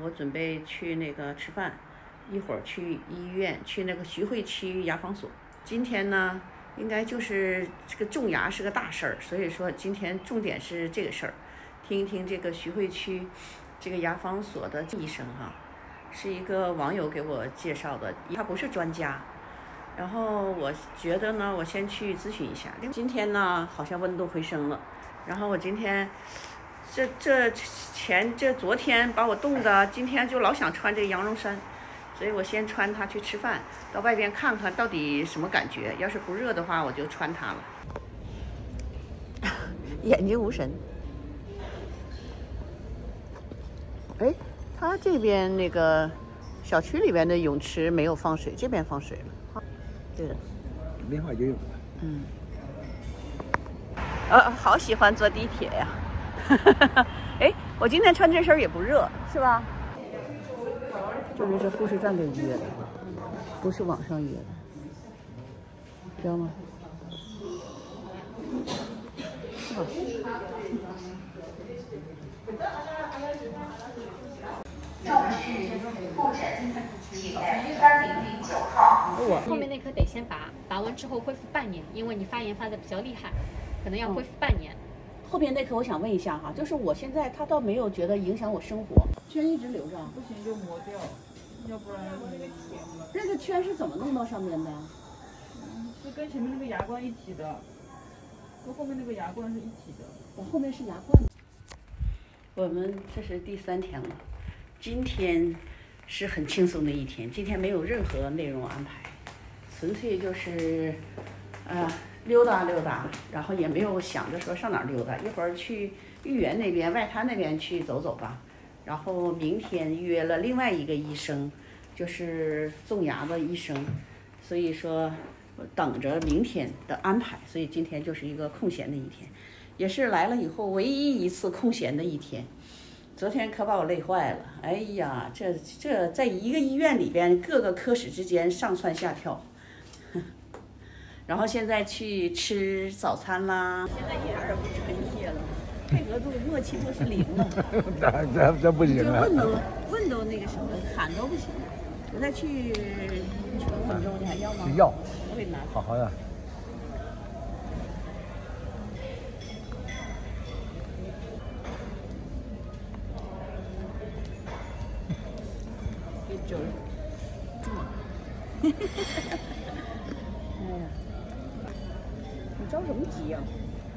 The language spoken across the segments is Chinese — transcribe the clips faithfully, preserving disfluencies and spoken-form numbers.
我准备去那个吃饭，一会儿去医院，去那个徐汇区牙防所。今天呢，应该就是这个种牙是个大事儿，所以说今天重点是这个事儿，听一听这个徐汇区这个牙防所的医生哈、啊，是一个网友给我介绍的，他不是专家。然后我觉得呢，我先去咨询一下。今天呢，好像温度回升了。然后我今天，这这前这昨天把我冻的，今天就老想穿这羊绒衫，所以我先穿它去吃饭，到外边看看到底什么感觉。要是不热的话，我就穿它了。眼睛无神。哎，他这边那个小区里边的泳池没有放水，这边放水了。对的， 另外就有了。 嗯，呃，好喜欢坐地铁呀！哎，我今天穿这身也不热，是吧？就是这护士站给约的，不是网上约的，知道吗？是吧？ 复诊，体检三零零九号。 后面那颗得先拔，拔完之后恢复半年，因为你发炎发的比较厉害，可能要恢复半年。 嗯、后面那颗我想问一下哈，就是我现在他倒没有觉得影响我生活，圈一直留着， 不行就磨掉，要不然那个铁。 那个圈是怎么弄到上面的？ 嗯，是跟前面那个牙冠一体的，跟后面那个牙冠是一体的。 我后面是牙冠。我们这是第三天了。今天是很轻松的一天，今天没有任何内容安排，纯粹就是呃溜达溜达，然后也没有想着说上哪儿溜达，一会儿去豫园那边外滩那边去走走吧。然后明天约了另外一个医生，就是种牙的医生，所以说等着明天的安排，所以今天就是一个空闲的一天，也是来了以后唯一一次空闲的一天。昨天可把我累坏了，哎呀，这这在一个医院里边，各个科室之间上蹿下跳，然后现在去吃早餐啦。现在一点也不专业了，配合度、默契度是零了。 这这这不行啊！ 问都问都那个什么，喊都不行。我再去去五分钟，你还要吗？ 要。 我给你拿。 好好的。 就是，哎呀，你着什么急呀、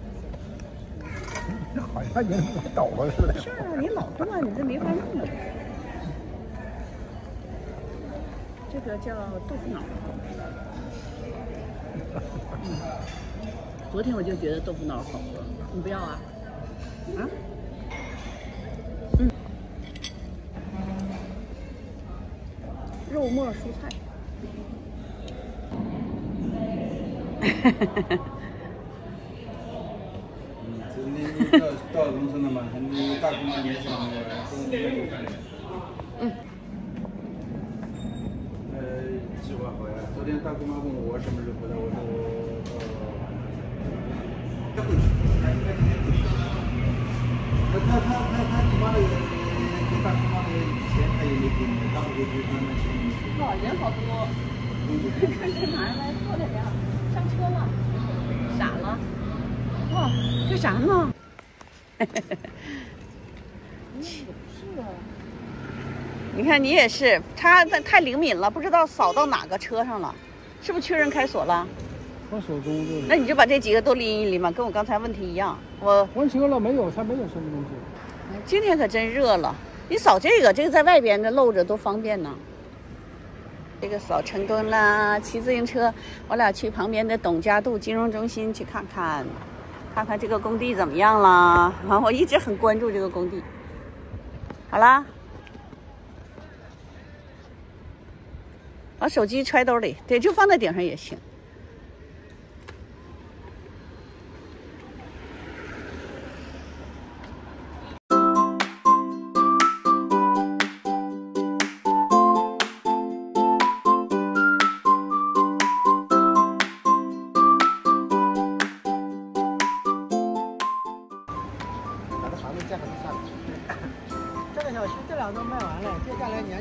啊？好像人我倒了似的。 是啊，你老断，你这没法弄的。这个叫豆腐脑。嗯，昨天我就觉得豆腐脑好喝，你不要啊？啊？嗯。肉末蔬菜。 嗯，这你你到到农村了嘛？你大姑妈联系那个东西。 嗯。 呃，计划好呀。昨天大姑妈问我什么时候回来，我说我呃，他他他他他你妈那个跟大姑妈那个钱他也没给你，他不会给慢慢请你。 哇，人好多。看这哪儿来漂亮呀？上车了，傻了。哇，干啥呢？是啊。你看你也是，他太灵敏了，不知道扫到哪个车上了，是不是确认开锁了？ 我手中就。 那你就把这几个都拎一拎嘛，跟我刚才问题一样。我问车了没有？他没有什么东西。 今天可真热了，你扫这个，这个在外边的露着多方便呢。这个扫成功啦！骑自行车，我俩去旁边的董家渡金融中心去看看，看看这个工地怎么样啦。啊，我一直很关注这个工地。好啦，把手机揣兜里，对，就放在顶上也行。 这个小区这两栋卖完了，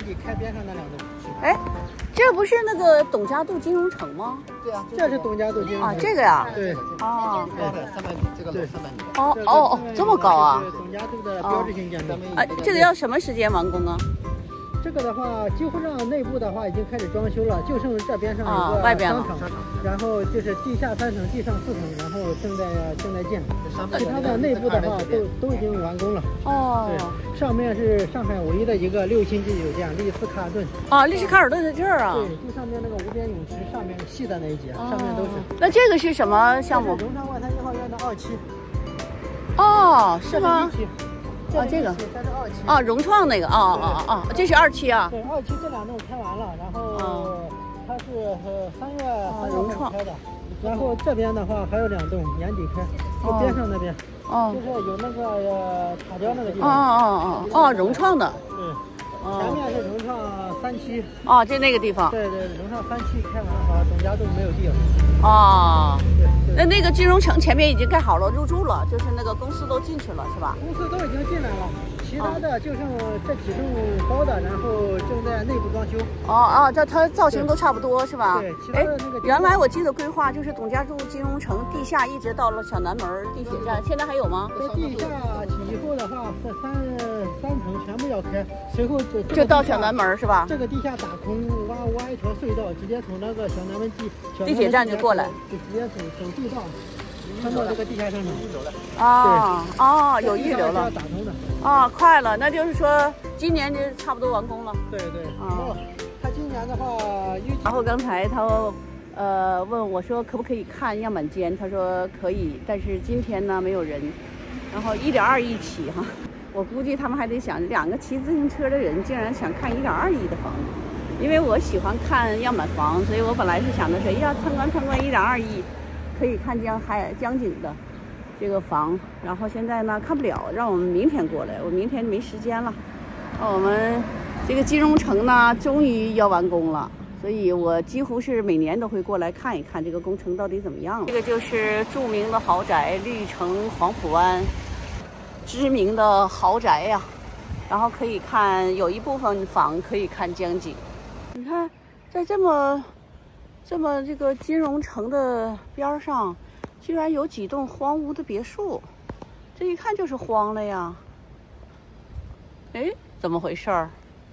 底开边上那两栋。 哎，这不是那个董家渡金融城吗？ 对啊，这是董家渡金融城啊，这个呀？ 对。 哦。 高的三百米，这个楼三百米。 哦哦哦，这么高啊！ 董家渡的标志性建筑。 啊，这个要什么时间完工啊？ 这个的话，几乎上内部的话已经开始装修了，就剩这边上一个外边商场，然后就是地下三层，地上四层，然后正在正在建。其他的内部的话都都已经完工了。 哦。 对，上面是上海唯一的一个六星级酒店丽思卡尔顿。 啊，丽思卡尔顿在这儿啊。 对，就上面那个无边泳池上面细的那一节，上面都是。 那这个是什么项目？ 荣昌外滩一号院的二期。 哦，是吗？ 啊， 这个， 这是二期啊，融创那个，啊啊啊，这是二期啊。 对，二期这两栋开完了，然后它是呃三月三月份开的，然后这边的话还有两栋年底开，就边上那边， 哦， 就是有那个呃塔雕那个地方。哦哦哦哦，融创的。 对，前面是融创三期。 哦，就那个地方。 对对，融创三期开完了，董家渡没有地了。 哦。那那个金融城前面已经盖好了，入住了，就是那个公司都进去了，是吧？ 公司都已经进来了，其他的就剩这几栋高的，然后正在内部装修。 哦哦，这它造型都差不多，是吧？ 对，其他的那个。 原来我记得规划就是董家渡金融城地下一直到了小南门地铁站，现在还有吗？ 在地下以后的话，是三三层全部要开，随后就就到小南门是吧？ 这个地下打空，挖挖一条隧道，直接从那个小南门地地铁站就过来， 就直接走走地道。穿过这个地下商场， 啊哦，有预留了， 打通的啊，快了，那就是说今年就差不多完工了。 对对，啊，他今年的话预计。 然后刚才他呃问我说可不可以看样板间，他说可以，但是今天呢没有人，然后一点二亿起哈，我估计他们还得想两个骑自行车的人竟然想看一点二亿的房子，因为我喜欢看样板房，所以我本来是想的是要参观参观一点二亿。可以看江海江景的这个房，然后现在呢看不了，让我们明天过来，我明天没时间了。我们这个金融城呢终于要完工了，所以我几乎是每年都会过来看一看这个工程到底怎么样了。这个就是著名的豪宅绿城黄浦湾，知名的豪宅呀、啊，然后可以看有一部分房可以看江景。你看，在这么。这么这个金融城的边上，居然有几栋荒芜的别墅，这一看就是荒了呀。哎，怎么回事儿？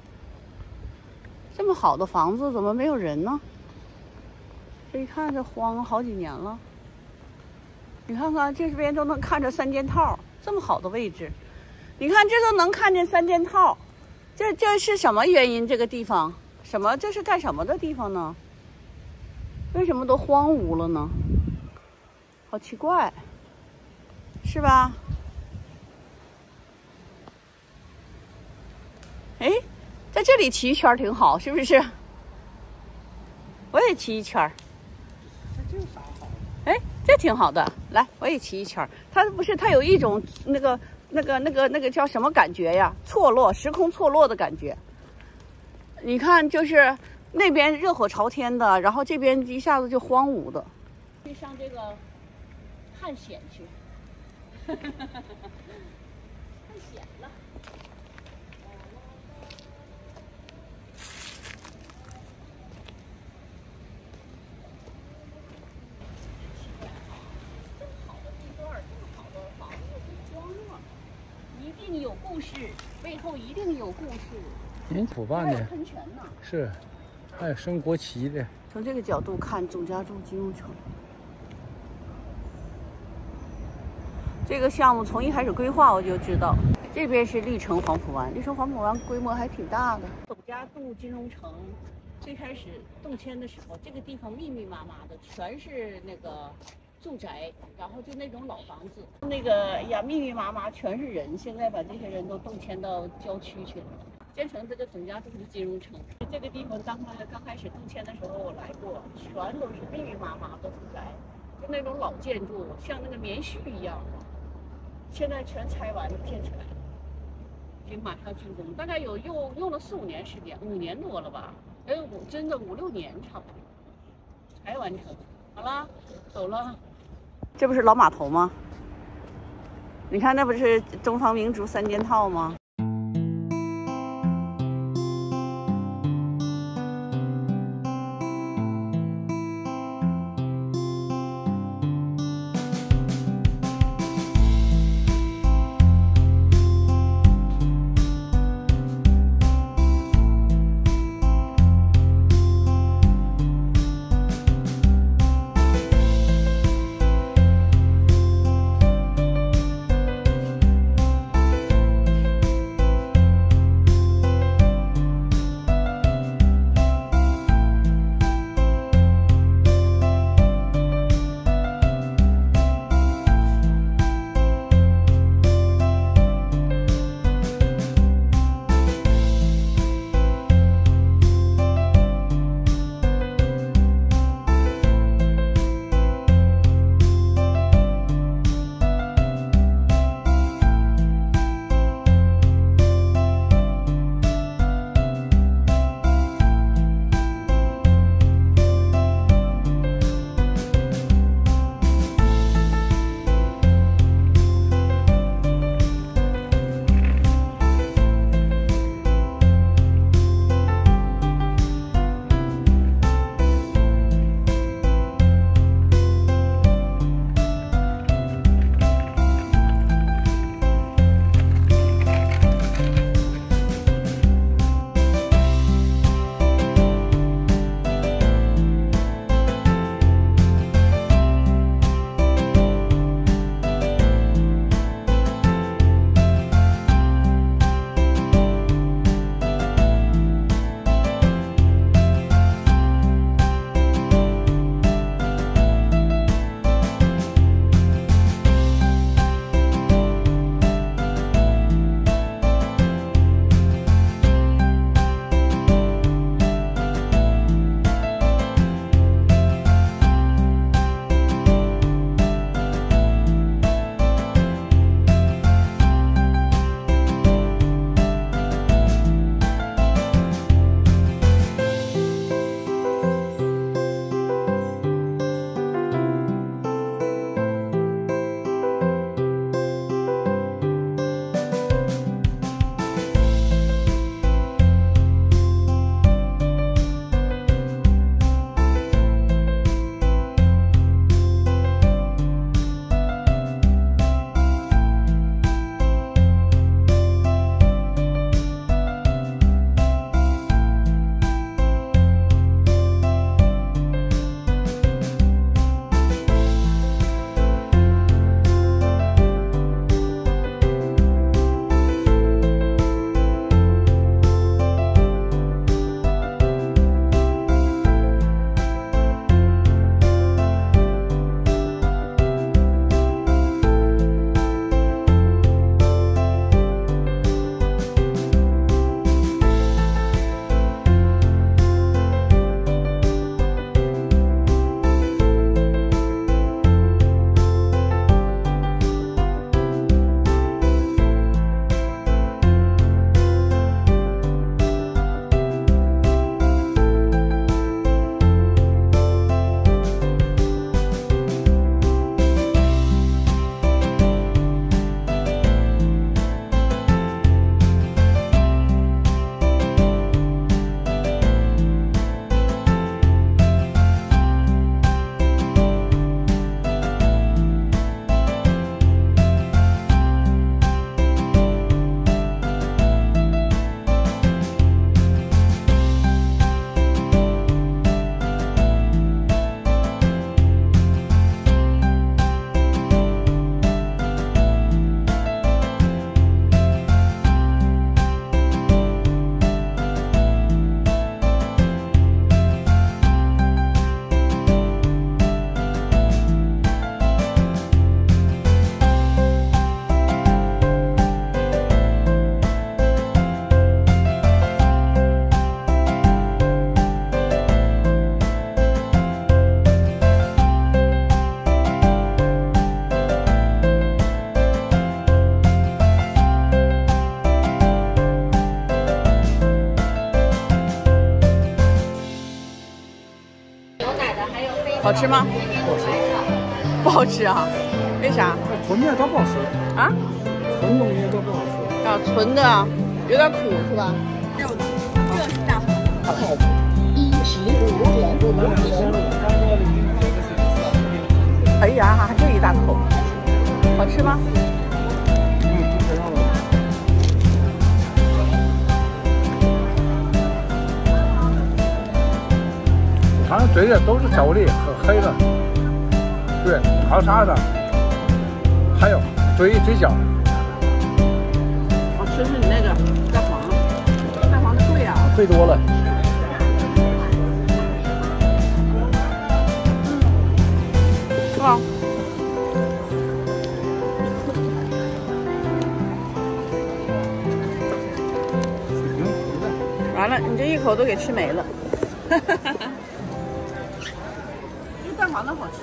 这么好的房子怎么没有人呢？这一看这荒了好几年了。你看看这边都能看着三件套，这么好的位置，你看这都能看见三件套，这这是什么原因？这个地方什么？这是干什么的地方呢？为什么都荒芜了呢？好奇怪，是吧？哎，在这里骑一圈挺好，是不是？我也骑一圈。 这啥好？ 哎，这挺好的，来，我也骑一圈。它不是，它有一种那个、那个、那个、那个叫什么感觉呀？错落，时空错落的感觉。你看，就是。那边热火朝天的，然后这边一下子就荒芜的。去上这个探险去，探险了。这么好的地段，这么好的房子就荒了，一定有故事，背后一定有故事。 民土办的， 喷泉呢？ 是。还有升国旗的。 从这个角度看，董家渡金融城这个项目从一开始规划我就知道，这边是绿城黄浦湾，绿城黄浦湾规模还挺大的。董家渡金融城最开始动迁的时候，这个地方密密麻麻的全是那个住宅，然后就那种老房子，那个呀密密麻麻全是人，现在把这些人都动迁到郊区去了。建成这个董家渡的金融城，这个地方刚开刚开始动迁的时候我来过，全都是密密麻麻的住宅，就那种老建筑，像那个棉絮一样。现在全拆完了，建起来了，已经马上竣工，大概有用用了四五年时间，五年多了吧？哎，五真的五六年差不多，才完成。好了，走了。这不是老码头吗？你看，那不是东方明珠三件套吗？ 好吃吗？ 不好吃。 不好吃啊？为啥？ 纯面它不好吃啊？ 纯东西都不好吃。 啊，纯的有点苦是吧？这是大黄。 一十五点五零。 哎呀，还这一大口，好吃吗？ 嗯，不可让了。好像嘴里都是巧克力和黑的，对，还有啥的？还有嘴嘴角。 我吃吃你那个大黄，大黄的贵啊， 贵多了。 是吧？完了，你这一口都给吃没了。哈哈哈哈。这蛋黄的好吃。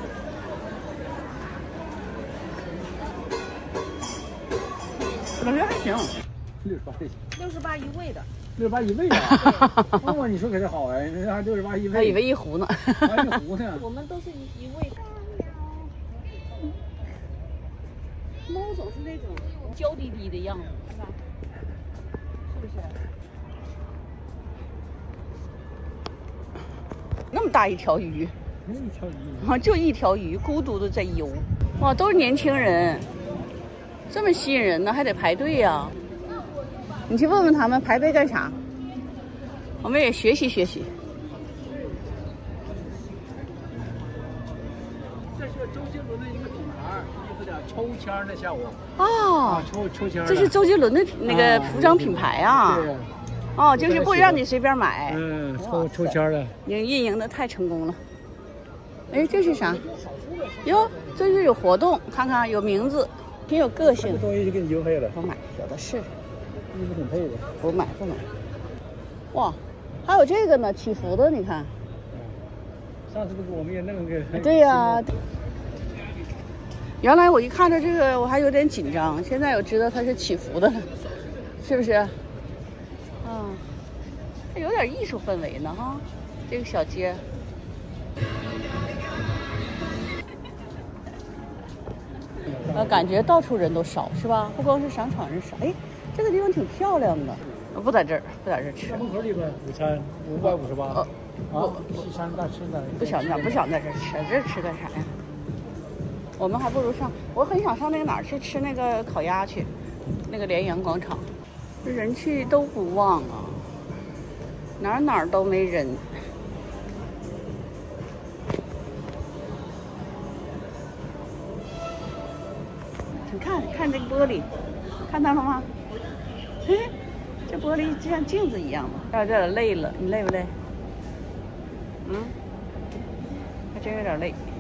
我觉得还行。 六十八一。 六十八一位的。 六十八一位啊！哦，你说可是好哎，人家六十八一位。 还以为一壶呢。 还一壶呢。 我们都是一一位的。猫总是那种娇滴滴的样子，是吧？是不是？那么大一条鱼， 一条鱼啊，就一条鱼，孤独的在游。哇，都是年轻人，这么吸引人呢，还得排队呀、啊。你去问问他们排队干啥？我们也学习学习。 这是周杰伦的一个品牌，衣服的抽签的效果。 哦， 啊，抽抽签。 这是周杰伦的那个服装品牌啊。 对。 哦，就是不让你随便买。 嗯，抽抽签的。 运运营的太成功了。哎，这是啥？哟，这是有活动，看看有名字，挺有个性。 这东西就给你邮配了。 不买，有的是。 衣服挺配的。 不买不买。哇，还有这个呢，起伏的，你看。 上次不给我们也弄个。 对呀、啊。原来我一看着这个，我还有点紧张，现在我知道它是起伏的，是不是？啊，有点艺术氛围呢哈，这个小街。呃，感觉到处人都少，是吧？不光是商场人少，哎，这个地方挺漂亮的。我不在这儿，不在这儿吃。 门口里边午餐五百五十八。 哦， 啊，西餐大吃的。 不想不想在这儿吃，这儿吃干啥呀？我们还不如上，我很想上那个哪儿去吃那个烤鸭去，那个联阳广场，人去都不旺啊，哪儿哪儿都没人。你看看这个玻璃，看到了吗？哎，这玻璃就像镜子一样的。有点累了，你累不累？嗯，还真有点累。